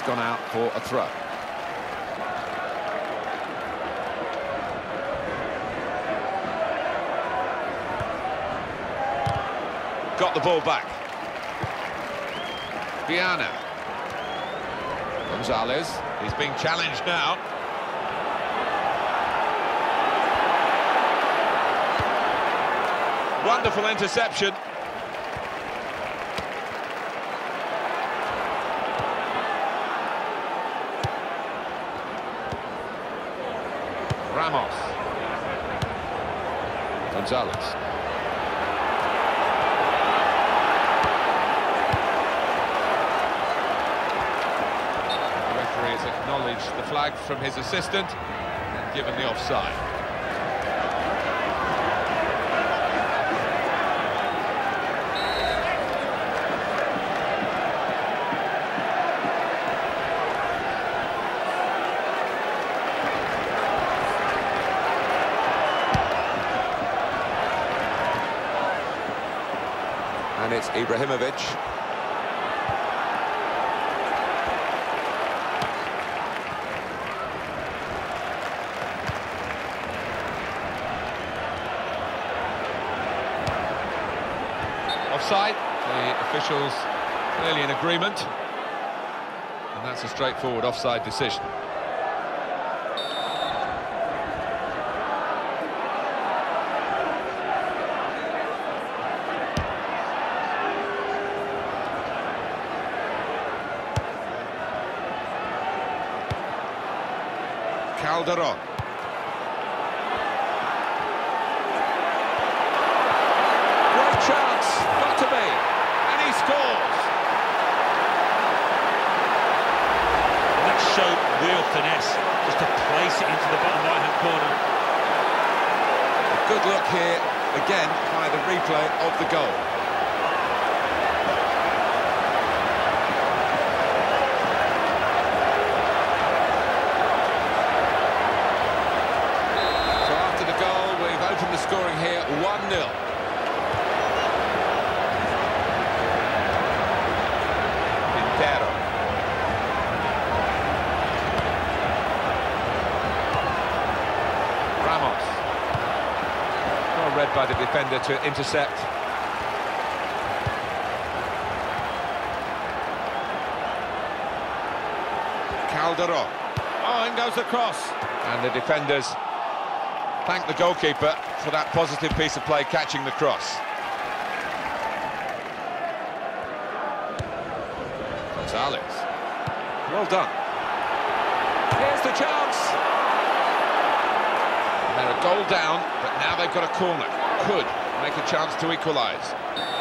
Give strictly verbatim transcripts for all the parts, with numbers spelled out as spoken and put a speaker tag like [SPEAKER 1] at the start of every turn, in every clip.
[SPEAKER 1] it's gone out for a throw. Got the ball back. Viana. Gonzalez. He's being challenged now. Wonderful interception. Ramos. Gonzalez. The referee has acknowledged the flag from his assistant and given the offside. And it's Ibrahimovic. Offside. The officials clearly in agreement. And that's a straightforward offside decision. Calderon. Great chance, got to be, and he scores.
[SPEAKER 2] And that showed real finesse, just to place it into the bottom right-hand corner.
[SPEAKER 1] A good look here, again, by the replay of the goal. The scoring here, one nil. Quintero. Ramos. Well read by the defender to intercept. Calderon. Oh, in goes the cross. And the defenders thank the goalkeeper for that positive piece of play, catching the cross. Gonzalez. Well done. Here's the chance. And they're a goal down, but now they've got a corner. Could make a chance to equalise.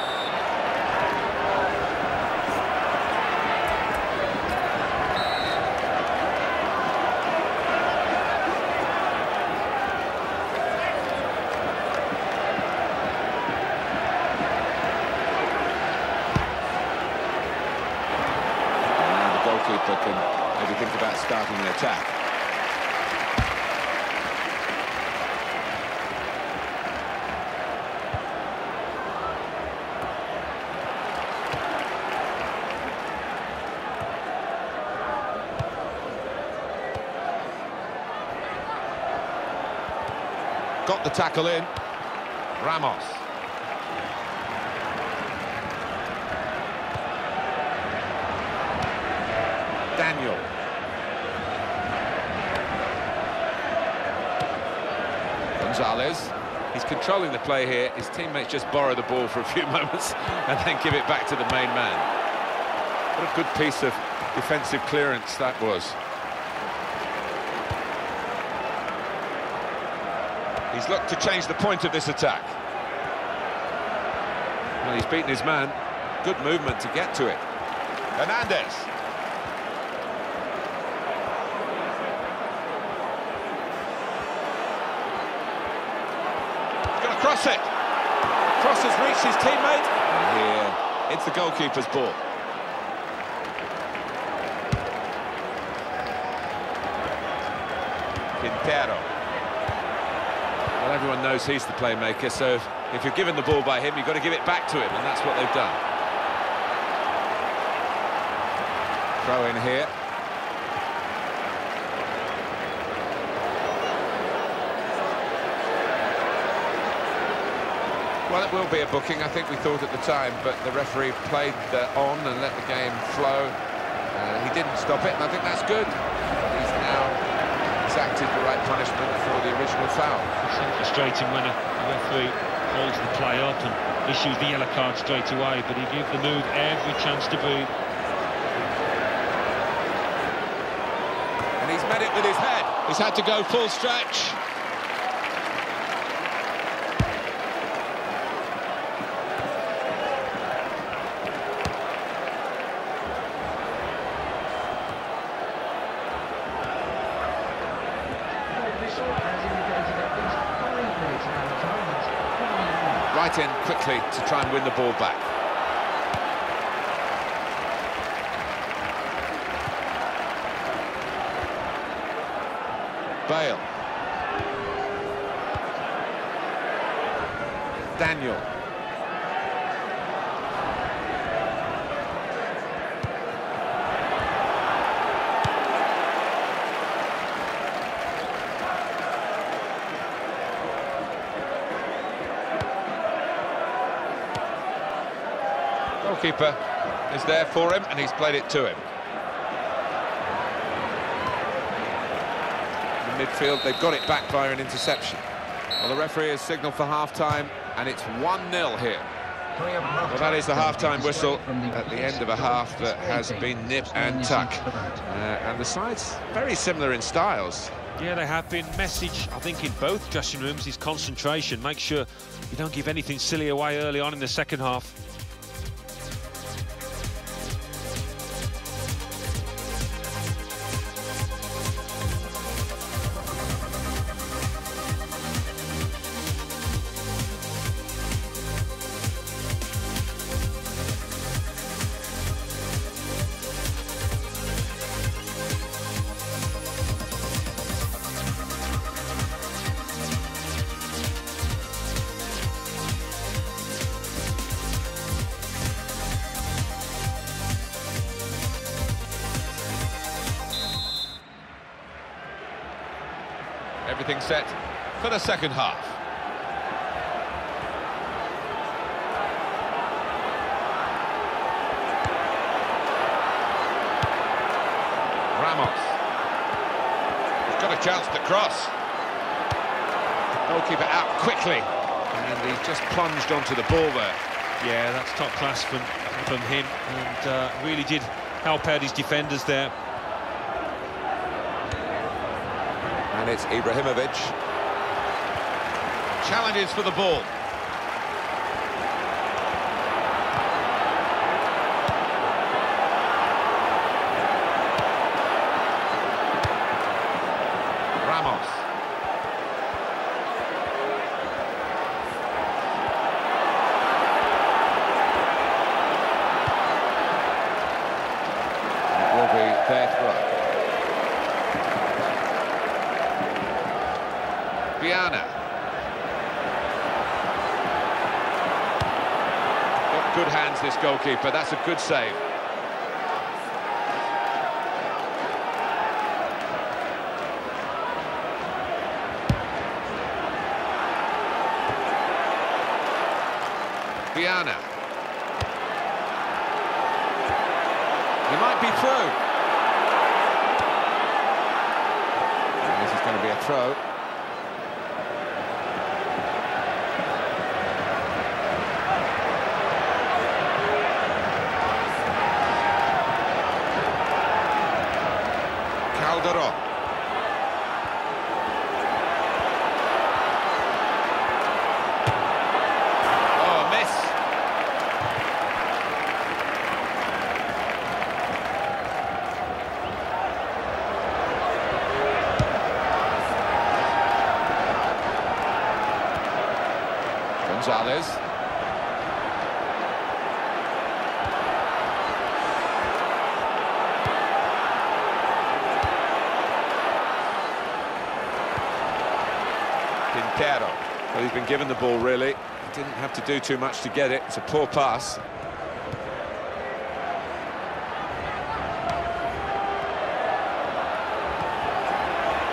[SPEAKER 1] Goalkeeper can maybe think about starting an attack. Got the tackle in. Ramos. Daniel. Gonzalez. He's controlling the play here. His teammates just borrow the ball for a few moments and then give it back to the main man. What a good piece of defensive clearance that was. He's looked to change the point of this attack. Well, he's beaten his man. Good movement to get to it. Hernandez. Cross it. Cross has reached his teammate. And here, it's the goalkeeper's ball. Quintero. Well, everyone knows he's the playmaker, so if, if you're given the ball by him, you've got to give it back to him, and that's what they've done. Throw in here. Well, it will be a booking, I think we thought at the time, but the referee played uh, on and let the game flow. Uh, he didn't stop it, and I think that's good. He's now exacted the right punishment for the original foul.
[SPEAKER 2] It's so frustrating when a referee holds the play up and issues the yellow card straight away, but he gives the move every chance to breathe.
[SPEAKER 1] And he's met it with his head. He's had to go full stretch. Right in quickly to try and win the ball back. Bale. Daniel. Goalkeeper is there for him, and he's played it to him. In midfield, they've got it back via an interception. Well, the referee has signalled for half-time, and it's one nil here. Well, that is the half-time whistle at the end of a half that has been nip and tuck. Uh, and the sides very similar in styles.
[SPEAKER 2] Yeah, they have been. Message, I think, in both dressing rooms is concentration. Make sure you don't give anything silly away early on in the second half.
[SPEAKER 1] Everything set for the second half. Ramos. He's got a chance to cross. Goalkeeper out quickly, and he's just plunged onto the ball there.
[SPEAKER 2] Yeah, that's top class from, from him, and uh, really did help out his defenders there.
[SPEAKER 1] And it's Ibrahimovic. Challenges for the ball. Ramos. It will be their throw. Viana. Got good hands, this goalkeeper. That's a good save. Viana. He might be through. And this is going to be a throw. Calderon. Oh, a miss. Gonzalez. Quintero. Well, he's been given the ball, really. He didn't have to do too much to get it. It's a poor pass.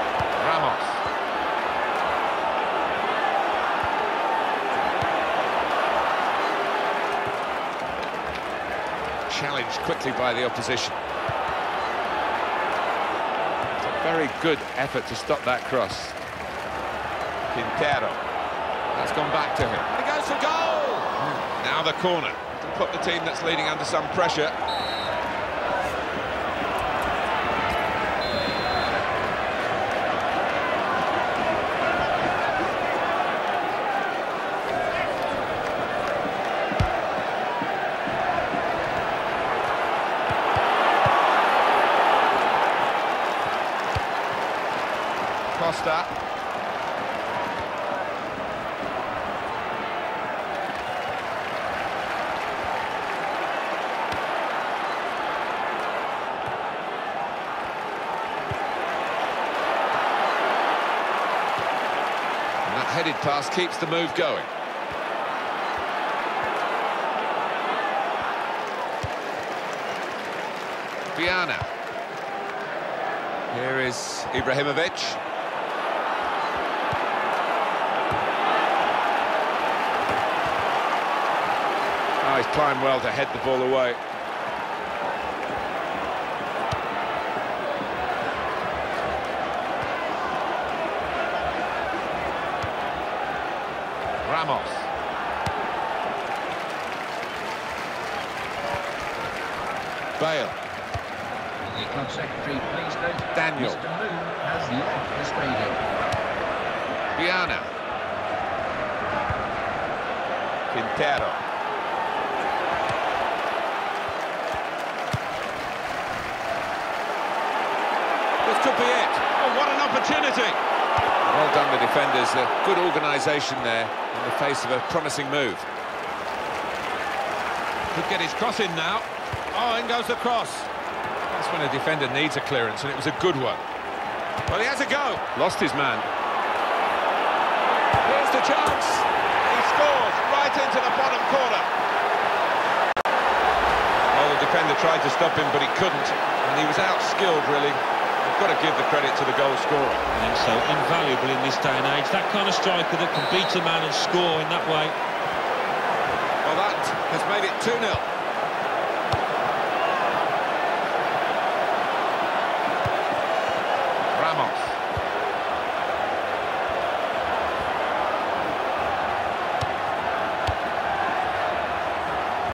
[SPEAKER 1] Ramos. challenged quickly by the opposition. It's a very good effort to stop that cross. Quintero. That's gone back to him. And he goes for goal! Now the corner to put the team that's leading under some pressure. Costa. And that headed pass keeps the move going. Viana. Here is Ibrahimovic. Oh, he's climbed well to head the ball away. Ramos. Bale.
[SPEAKER 3] The club secretary, please note,
[SPEAKER 1] Daniel.
[SPEAKER 3] Mister Moon has left the stadium.
[SPEAKER 1] Viana. Quintero. This could be it. Oh, what an opportunity! Well done, the defenders. A good organisation there in the face of a promising move. Could get his cross in now. Oh, in goes the cross. That's when a defender needs a clearance, and it was a good one. Well, he has a go. Lost his man. Here's the chance. He scores right into the bottom corner. Well, the defender tried to stop him, but he couldn't, and he was out-skilled, really. You've got to give the credit to the goal scorer.
[SPEAKER 2] I think so. Invaluable in this day and age. That kind of striker that can beat a man and score in that way.
[SPEAKER 1] Well, that has made it two nil.